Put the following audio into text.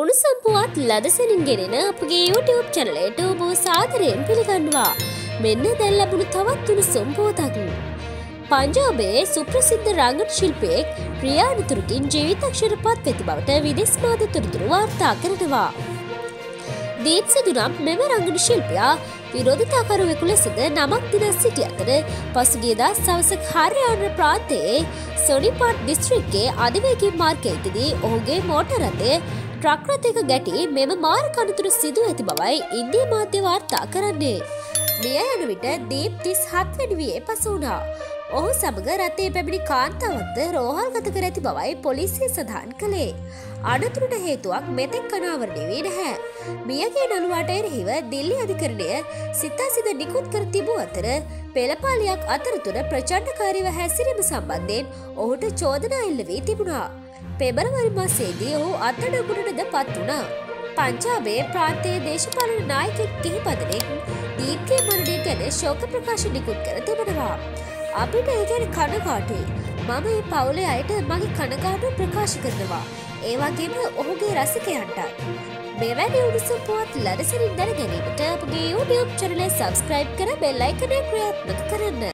උණුසුම් පුවත් ලදසනින් ගෙනෙන අපගේ YouTube චැනලයට ඔබ සාදරයෙන් පිළිගන්නවා. මෙන්න දැන් ලැබුණු තවත් උණුසුම් පුවතක්. පංජාබයේ සුප්‍රසිද්ධ රංගන ශිල්පියෙක් රියාන් තුරුකින් ජීවිතක්ෂර පත් වෙති බවට විදේශ මාධ්‍ය තොරතුරු වාර්තා කරනවා. දීප් සිදු නම් මෙම රංගන ශිල්පියා විරෝධතාකරුවෙකු ලෙසද නමක් දිනා සිටි අතර පසුගියදා සවස හරියානා ප්‍රාන්තයේ සොනිපාට් දිස්ත්‍රික්කයේ අධිවේගී මාර්ගයේදී ඔහුගේ මෝටර රථය ට්‍රක් රථයක ගැටි මෙම මාරක අනතුර සිදු ඇති බවයි ඉන්දියා මාධ්‍ය වාර්තා කරන්නේ. මිය යන විට දීප් 37 වැනි වියේ පසු වුණා. ඔහු සමග රථයේ පැමිණි කාන්තාවක්ද රෝහල්ගත කර ඇති බවයි පොලිසිය සඳහන් කළේ. අනතුරට හේතුවක් මෙතෙක් අනාවරණය වී නැහැ. මියගේ නළුවාට එරෙහිව දිල්ලි අධිකරණය සිතාසිද නිකුත් කර තිබූ අතර පෙළපාලියක් අතරතුර ප්‍රචණ්ඩකාරීව හැසිරීම සම්බන්ධයෙන් ඔහුට චෝදනා එල්ල වී තිබුණා. පෙබරවාරි මාසයේදී ඔහු අත්අඩංගුවටද පත් වුණා. පංජාබයේ ප්‍රාන්තීය දේශපාලන නායකයෙක් කිහිප දෙනෙක් දීප්ගේ මරණය ගැන ශෝක ප්‍රකාශ නිකුත් කර තිබෙනවා. අපිට ඒ ගැන කනගාටුයි. මම මේ පවුලේ අයට මගේ කනගාටුව ප්‍රකාශ කරනවා. ඒ වගේම ඔහුගේ රසිකයන්ට. මෙවැනි උණුසුම් පුවත් ලදසනින් දැන ගැනීමට අපගේ YouTube channel එක subscribe කර bell icon එක ක්‍රියාත්මක කරන්න.